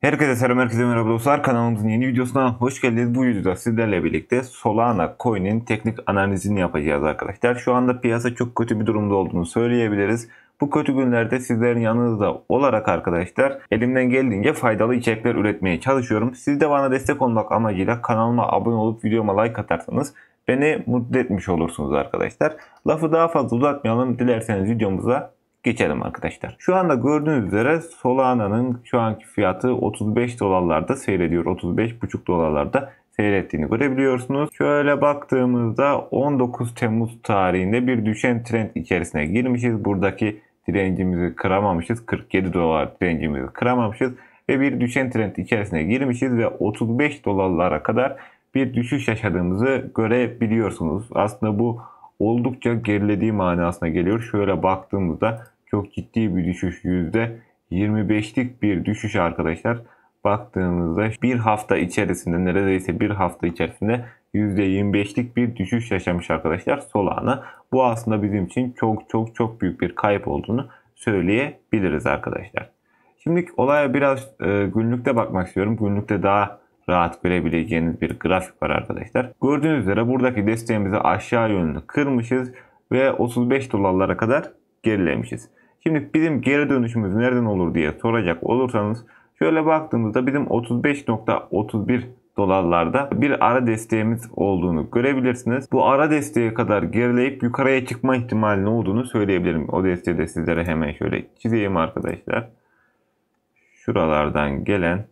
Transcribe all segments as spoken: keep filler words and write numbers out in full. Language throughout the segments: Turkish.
Herkese selam, herkese merhaba dostlar. Kanalımızın yeni videosuna hoş geldiniz. Bu videoda sizlerle birlikte Solana Coin'in teknik analizini yapacağız arkadaşlar. Şu anda piyasa çok kötü bir durumda olduğunu söyleyebiliriz. Bu kötü günlerde sizlerin yanınızda olarak arkadaşlar elimden geldiğince faydalı içerikler üretmeye çalışıyorum. Siz de bana destek olmak amacıyla kanalıma abone olup videoma like atarsanız beni mutlu etmiş olursunuz arkadaşlar. Lafı daha fazla uzatmayalım. Dilerseniz videomuza geçelim arkadaşlar. Şu anda gördüğünüz üzere Solana'nın şu anki fiyatı otuz beş dolarlarda seyrediyor. otuz beş buçuk dolarlarda seyrettiğini görebiliyorsunuz. Şöyle baktığımızda on dokuz Temmuz tarihinde bir düşen trend içerisine girmişiz. Buradaki direncimizi kıramamışız. kırk yedi dolar direncimizi kıramamışız. Ve bir düşen trend içerisine girmişiz ve otuz beş dolarlara kadar bir düşüş yaşadığımızı görebiliyorsunuz. Aslında bu oldukça gerilediği manasına geliyor. Şöyle baktığımızda çok ciddi bir düşüş, yüzde yirmi beşlik bir düşüş arkadaşlar. Baktığımızda bir hafta içerisinde, neredeyse bir hafta içerisinde yüzde yirmi beşlik bir düşüş yaşamış arkadaşlar Solana. Bu aslında bizim için çok çok çok büyük bir kayıp olduğunu söyleyebiliriz arkadaşlar. Şimdi olaya biraz e, günlükte bakmak istiyorum. Günlükte daha rahat görebileceğiniz bir grafik var arkadaşlar. Gördüğünüz üzere buradaki desteğimizi aşağı yönlü kırmışız ve otuz beş dolarlara kadar gerilemişiz. Şimdi bizim geri dönüşümüz nereden olur diye soracak olursanız şöyle baktığımızda bizim otuz beş nokta otuz bir dolarlarda bir ara desteğimiz olduğunu görebilirsiniz. Bu ara desteğe kadar gerileyip yukarıya çıkma ihtimalinin olduğunu söyleyebilirim. O desteği de sizlere hemen şöyle çizeyim arkadaşlar. Şuralardan gelen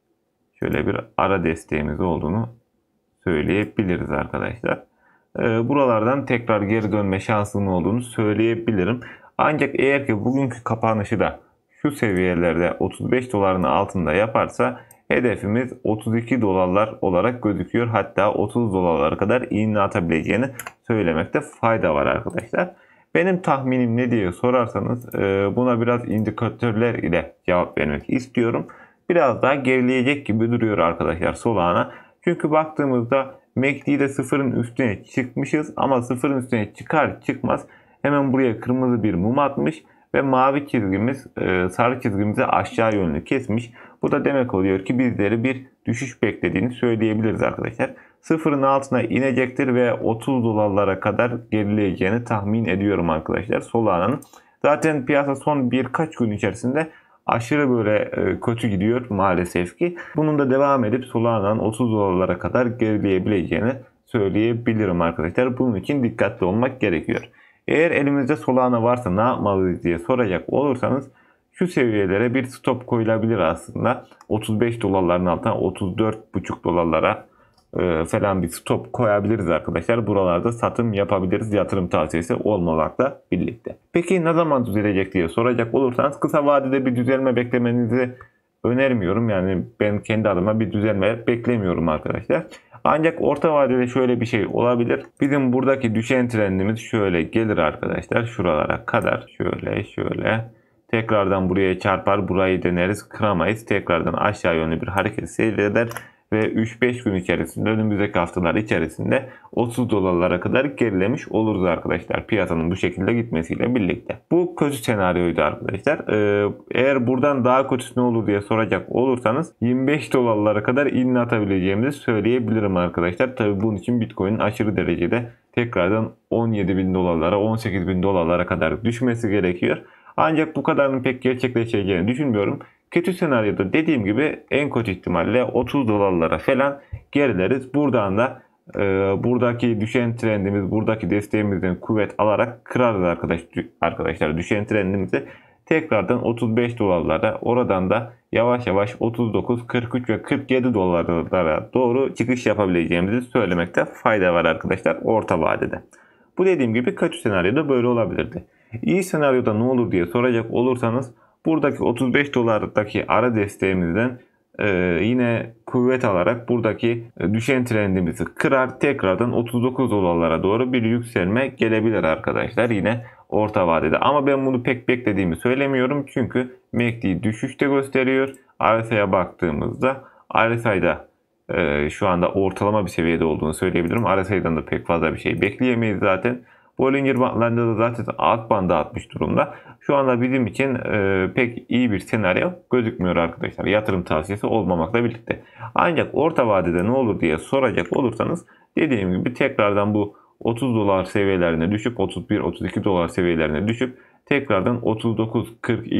şöyle bir ara desteğimiz olduğunu söyleyebiliriz arkadaşlar. Ee, buralardan tekrar geri dönme şansının olduğunu söyleyebilirim. Ancak eğer ki bugünkü kapanışı da şu seviyelerde otuz beş doların altında yaparsa hedefimiz otuz iki dolarlar olarak gözüküyor. Hatta otuz dolarlara kadar iğne atabileceğini söylemekte fayda var arkadaşlar. Benim tahminim ne diye sorarsanız buna biraz indikatörler ile cevap vermek istiyorum. Biraz daha gerileyecek gibi duruyor arkadaşlar Solana. Çünkü baktığımızda M A C D'de sıfırın üstüne çıkmışız ama sıfırın üstüne çıkar çıkmaz hemen buraya kırmızı bir mum atmış ve mavi çizgimiz sarı çizgimizi aşağı yönlü kesmiş. Bu da demek oluyor ki bizleri bir düşüş beklediğini söyleyebiliriz arkadaşlar. Sıfırın altına inecektir ve otuz dolarlara kadar gerileyeceğini tahmin ediyorum arkadaşlar Solana'nın. Zaten piyasa son birkaç gün içerisinde aşırı böyle kötü gidiyor maalesef ki. Bunun da devam edip Solana'nın otuz dolarlara kadar gerileyebileceğini söyleyebilirim arkadaşlar. Bunun için dikkatli olmak gerekiyor. Eğer elimizde Solana varsa ne yapmalıyız diye soracak olursanız şu seviyelere bir stop koyulabilir aslında. otuz beş dolarların altına otuz dört buçuk dolarlara falan bir stop koyabiliriz arkadaşlar. Buralarda satım yapabiliriz. Yatırım tavsiyesi olmamakla birlikte. Peki ne zaman düzelecek diye soracak olursanız kısa vadede bir düzelme beklemenizi önermiyorum. Yani ben kendi adıma bir düzelme beklemiyorum arkadaşlar. Ancak orta vadede şöyle bir şey olabilir. Bizim buradaki düşen trendimiz şöyle gelir arkadaşlar. Şuralara kadar şöyle şöyle. Tekrardan buraya çarpar. Burayı deneriz. Kıramayız. Tekrardan aşağı yönlü bir hareket seyreder. Ve üç beş gün içerisinde önümüzdeki haftalar içerisinde otuz dolarlara kadar gerilemiş oluruz arkadaşlar. Piyasanın bu şekilde gitmesiyle birlikte. Bu kötü senaryoydu arkadaşlar. Ee, eğer buradan daha kötüsü ne olur diye soracak olursanız yirmi beş dolarlara kadar iğne atabileceğimizi söyleyebilirim arkadaşlar. Tabi bunun için Bitcoin'in aşırı derecede tekrardan on yedi bin dolarlara on sekiz bin dolarlara kadar düşmesi gerekiyor. Ancak bu kadarının pek gerçekleşeceğini düşünmüyorum. Kötü senaryoda dediğim gibi en kötü ihtimalle otuz dolarlara falan gerileriz. Buradan da e, buradaki düşen trendimiz, buradaki desteğimizden kuvvet alarak kırarız arkadaş, arkadaşlar düşen trendimizi. Tekrardan otuz beş dolarlara, oradan da yavaş yavaş otuz dokuz, kırk üç ve kırk yedi dolarlara doğru çıkış yapabileceğimizi söylemekte fayda var arkadaşlar orta vadede. Bu dediğim gibi kötü senaryoda böyle olabilirdi. İyi senaryoda ne olur diye soracak olursanız buradaki otuz beş dolardaki ara desteğimizden e, yine kuvvet alarak buradaki düşen trendimizi kırar. Tekrardan otuz dokuz dolarlara doğru bir yükselme gelebilir arkadaşlar yine orta vadede. Ama ben bunu pek beklediğimi söylemiyorum. Çünkü M A C D düşüşte gösteriyor. R S I'ye baktığımızda R S I'da e, şu anda ortalama bir seviyede olduğunu söyleyebilirim. R S I'den de pek fazla bir şey bekleyemeyiz zaten. Bollinger Bandlarında da zaten alt bandı atmış durumda. Şu anda bizim için e, pek iyi bir senaryo gözükmüyor arkadaşlar. Yatırım tavsiyesi olmamakla birlikte. Ancak orta vadede ne olur diye soracak olursanız, dediğim gibi tekrardan bu otuz dolar seviyelerine düşüp otuz bir otuz iki dolar seviyelerine düşüp tekrardan otuz dokuz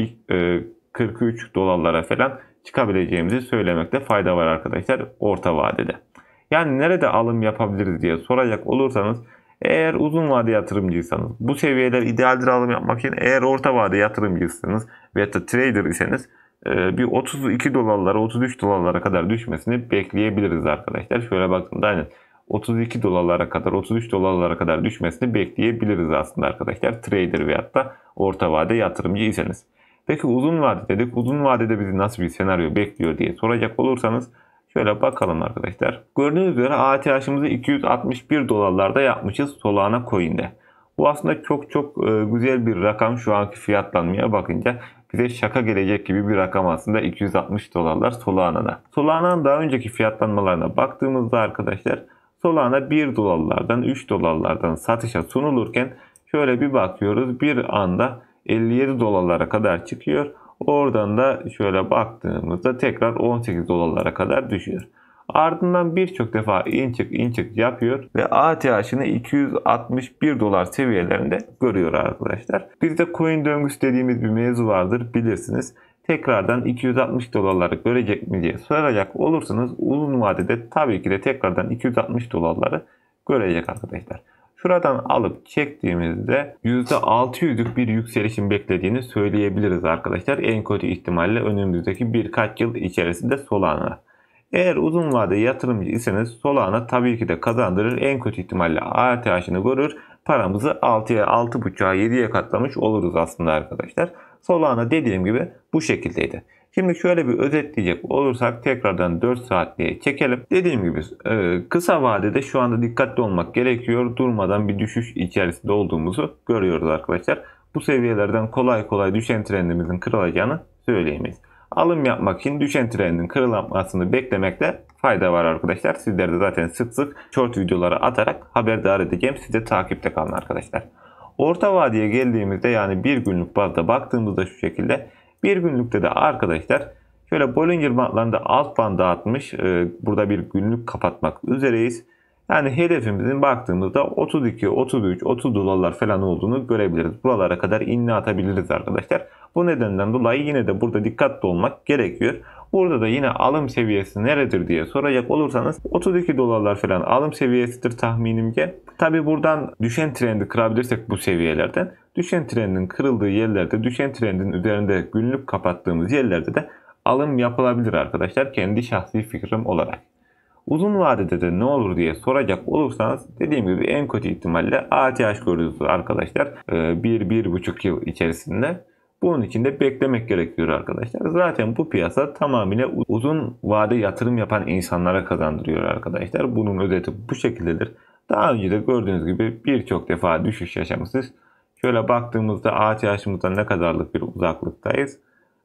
kırk üç dolarlara falan çıkabileceğimizi söylemekte fayda var arkadaşlar orta vadede. Yani nerede alım yapabiliriz diye soracak olursanız, eğer uzun vade yatırımcıysanız, bu seviyeler idealdir alım yapmak için. Eğer orta vade yatırımcıysanız veya da trader iseniz bir otuz iki dolarlara otuz üç dolarlara kadar düşmesini bekleyebiliriz arkadaşlar. Şöyle baktığımda aynen otuz iki dolarlara kadar otuz üç dolarlara kadar düşmesini bekleyebiliriz aslında arkadaşlar. Trader veyahut da orta vade yatırımcıysanız. Peki uzun vade dedik. Uzun vadede bizi nasıl bir senaryo bekliyor diye soracak olursanız, şöyle bakalım arkadaşlar. Gördüğünüz üzere A T H'ımızı iki yüz altmış bir dolarlarda yapmışız Solana Coin'de. Bu aslında çok çok güzel bir rakam şu anki fiyatlanmaya bakınca. Bize şaka gelecek gibi bir rakam aslında iki yüz altmış dolarlar Solana'da. Solana'nın daha önceki fiyatlanmalarına baktığımızda arkadaşlar, Solana bir dolarlardan üç dolarlardan satışa sunulurken şöyle bir bakıyoruz, bir anda elli yedi dolarlara kadar çıkıyor. Oradan da şöyle baktığımızda tekrar on sekiz dolarlara kadar düşüyor. Ardından birçok defa in çık in çık yapıyor ve A T H'ını iki yüz altmış bir dolar seviyelerinde görüyor arkadaşlar. Bizde coin döngüsü dediğimiz bir mevzu vardır, bilirsiniz. Tekrardan iki yüz altmış dolarları görecek mi diye soracak olursanız, uzun vadede tabii ki de tekrardan iki yüz altmış dolarları görecek arkadaşlar. Şuradan alıp çektiğimizde yüzde altı yüzlük bir yükselişin beklediğini söyleyebiliriz arkadaşlar. En kötü ihtimalle önümüzdeki birkaç yıl içerisinde Solana. Eğer uzun vade yatırımcı iseniz Solana tabii ki de kazandırır. En kötü ihtimalle A T H'ını görür. Paramızı altıya, altı buçuğa, yediye katlamış oluruz aslında arkadaşlar. Solana dediğim gibi bu şekildeydi. Şimdi şöyle bir özetleyecek olursak tekrardan dört saatliğe çekelim. Dediğim gibi kısa vadede şu anda dikkatli olmak gerekiyor. Durmadan bir düşüş içerisinde olduğumuzu görüyoruz arkadaşlar. Bu seviyelerden kolay kolay düşen trendimizin kırılacağını söyleyemeyiz. Alım yapmak için düşen trendin kırılmasını beklemekte fayda var arkadaşlar. Sizler de zaten sık sık short videoları atarak haberdar edeceğim. Siz de takipte kalın arkadaşlar. Orta vadeye geldiğimizde, yani bir günlük bazda baktığımızda şu şekilde. Bir günlükte de arkadaşlar şöyle Bollinger Bandlarında alt bandı atmış. Burada bir günlük kapatmak üzereyiz. Yani hedefimizin baktığımızda otuz iki, otuz üç, otuz dolarlar falan olduğunu görebiliriz. Buralara kadar inme atabiliriz arkadaşlar. Bu nedenden dolayı yine de burada dikkatli olmak gerekiyor. Burada da yine alım seviyesi neredir diye soracak olursanız, otuz iki dolarlar falan alım seviyesidir tahminimce. Tabi buradan düşen trendi kırabilirsek bu seviyelerden, düşen trendin kırıldığı yerlerde, düşen trendin üzerinde günlük kapattığımız yerlerde de alım yapılabilir arkadaşlar, kendi şahsi fikrim olarak. Uzun vadede de ne olur diye soracak olursanız, dediğim gibi en kötü ihtimalle A T H görürüz arkadaşlar bir bir buçuk yıl içerisinde. Bunun için de beklemek gerekiyor arkadaşlar. Zaten bu piyasa tamamıyla uzun vade yatırım yapan insanlara kazandırıyor arkadaşlar. Bunun özeti bu şekildedir. Daha önce de gördüğünüz gibi birçok defa düşüş yaşamışız. Şöyle baktığımızda A T H'ımızdan ne kadarlık bir uzaklıktayız.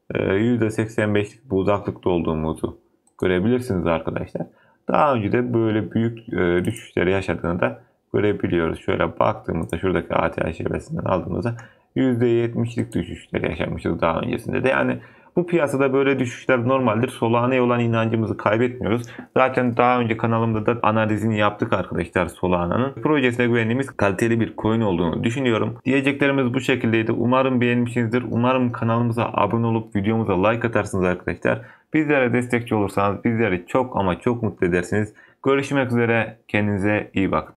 yüzde seksen beşlik bu uzaklıkta olduğumuzu görebilirsiniz arkadaşlar. Daha önce de böyle büyük düşüşleri yaşadığını da görebiliyoruz. Şöyle baktığımızda şuradaki A T H şebesinden aldığımızda yüzde yetmişlik düşüşler yaşamışız daha öncesinde de. Yani bu piyasada böyle düşüşler normaldir. Solana'ya olan inancımızı kaybetmiyoruz. Zaten daha önce kanalımda da analizini yaptık arkadaşlar Solana'nın. Projesine güvendiğimiz kaliteli bir coin olduğunu düşünüyorum. Diyeceklerimiz bu şekildeydi. Umarım beğenmişsinizdir. Umarım kanalımıza abone olup videomuza like atarsınız arkadaşlar. Bizlere destekçi olursanız bizleri çok ama çok mutlu edersiniz. Görüşmek üzere. Kendinize iyi bakın.